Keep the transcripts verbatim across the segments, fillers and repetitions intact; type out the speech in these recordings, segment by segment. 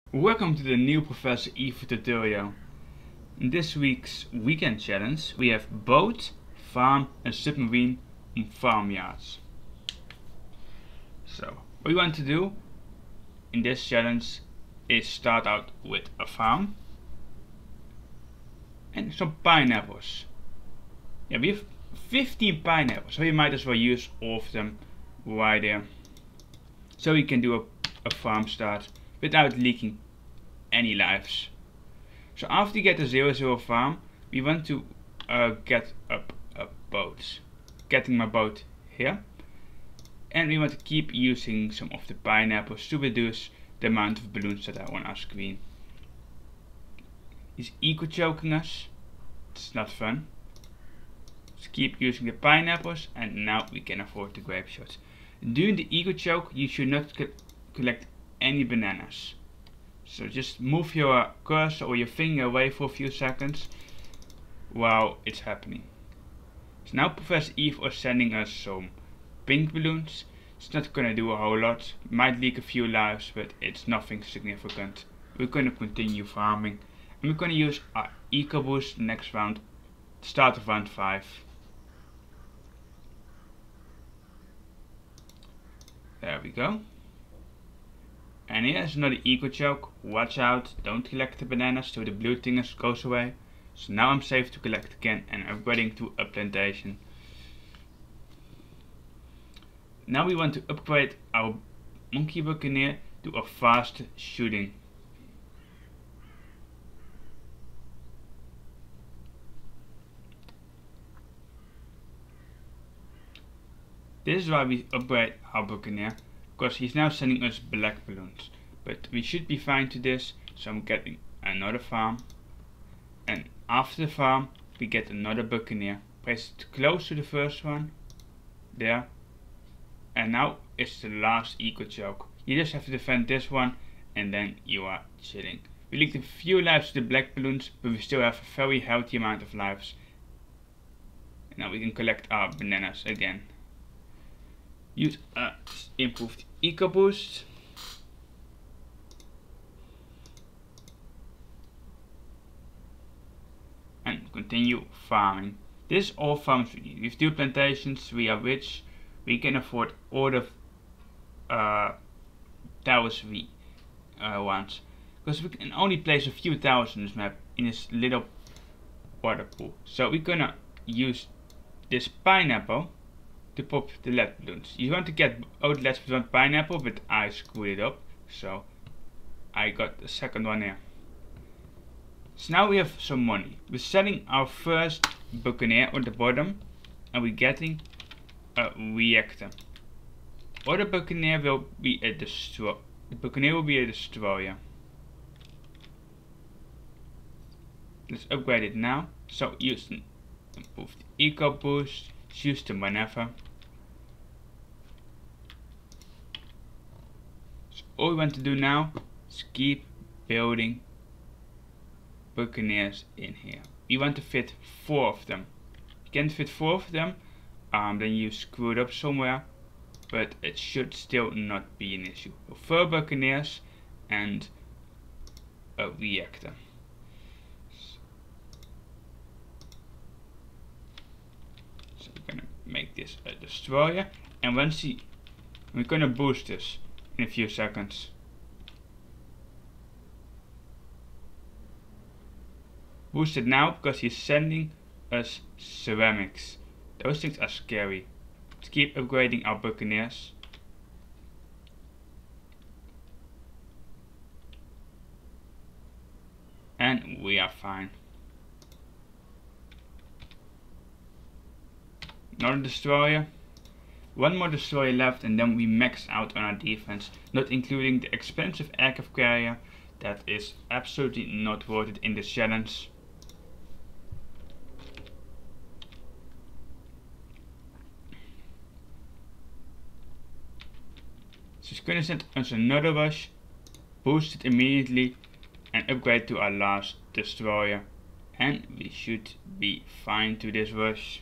Welcome to the new Professor Evo tutorial. In this week's weekend challenge we have boat, farm and submarine on farmyards. So what we want to do in this challenge is start out with a farm and some pineapples. Yeah, we have fifteen pineapples, so you might as well use all of them right there. So we can do a, a farm start without leaking any lives. So after you get the zero zero farm, we want to uh, get up a boat. Getting my boat here. And we want to keep using some of the pineapples to reduce the amount of balloons that are on our screen. He's eco-choking us. It's not fun. Let's keep using the pineapples and now we can afford the grape shots. During the eco-choke you should not co collect any bananas. So just move your cursor or your finger away for a few seconds while it's happening. So now Professor Evo is sending us some pink balloons. It's not gonna do a whole lot, might leak a few lives, but it's nothing significant. We're gonna continue farming and we're gonna use our Eco Boost next round, start of round five. There we go. And here's another eco choke. Watch out, don't collect the bananas till the blue thing goes away. So now I'm safe to collect again and upgrading to a plantation. Now we want to upgrade our monkey buccaneer to a fast shooting. This is why we upgrade our buccaneer, because he's now sending us black balloons. But we should be fine to this, so I'm getting another farm. And after the farm, we get another buccaneer. Place it close to the first one. There. And now it's the last eco choke. You just have to defend this one, and then you are chilling. We leaked a few lives to the black balloons, but we still have a very healthy amount of lives. And now we can collect our bananas again. Use a improved Eco Boost. And continue farming. This is all farms we need. We have two plantations, we are rich, we can afford all the uh, towers we uh, want. Because we can only place a few towers on this map in this little water pool. So we're gonna use this pineapple to pop the lead balloons. You want to get out lead with one pineapple, but I screwed it up, so I got the second one here. So now we have some money. We're selling our first buccaneer on the bottom, and we're getting a reactor. Or the buccaneer will be a destroyer. The buccaneer will be a destroyer. Let's upgrade it now. So use an improved Eco Boost. Use them whenever. So all we want to do now is keep building buccaneers in here. We want to fit four of them. You can't fit four of them, um, then you screwed up somewhere, but it should still not be an issue. So four buccaneers and a reactor. So we're gonna make this a destroyer, and once he, we're gonna boost this in a few seconds. Boost it now because he's sending us ceramics. Those things are scary. Let's keep upgrading our buccaneers. And we are fine. Another destroyer. One more destroyer left and then we max out on our defense, not including the expensive aircraft carrier that is absolutely not worth it in this challenge. So it's gonna send us another rush, boost it immediately and upgrade to our last destroyer, and we should be fine to this rush.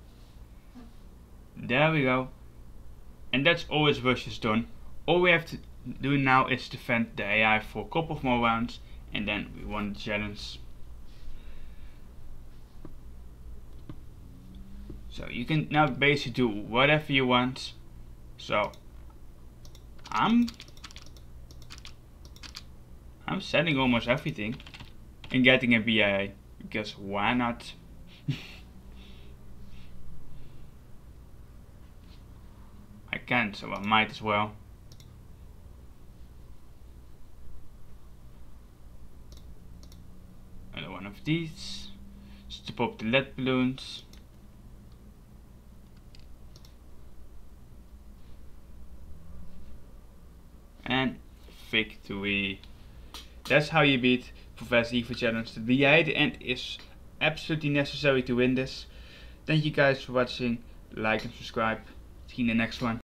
There we go. And that's all his rush is done. All we have to do now is defend the A I for a couple of more rounds, and then we won the challenge. So you can now basically do whatever you want. So I'm I'm selling almost everything and getting a B I A, because why not? I can, so I might as well. Another one of these, just to pop the lead balloons. And victory. That's how you beat Professor Evo Challenge. The B I A at the end is absolutely necessary to win this. Thank you guys for watching. Like and subscribe. See you in the next one.